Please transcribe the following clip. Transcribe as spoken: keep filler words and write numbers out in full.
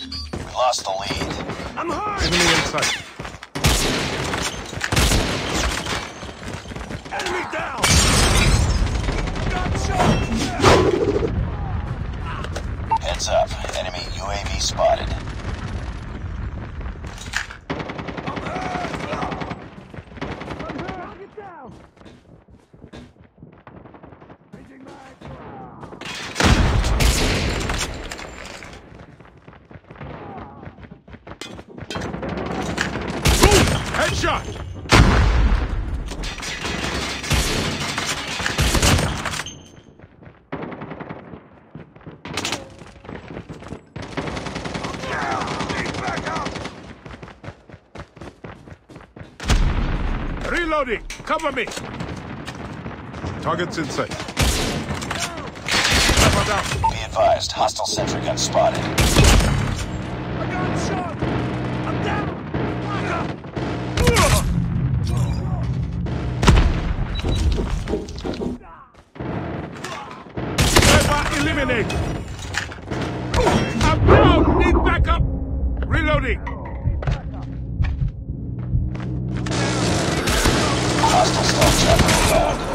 We lost the lead. I'm hurt! Enemy in sight. Enemy down! Got shot! Heads up. Enemy U A V spotted. I'm hurt! I'm hurt! Get down! Changing mag. Headshot! Reloading! Cover me! Target's in sight. Cover down. Be advised, hostile sentry gun spotted. I got shot! I'm down! Ever eliminate! I'm down! Need backup! Reloading! Hostile stealth chopper inbound.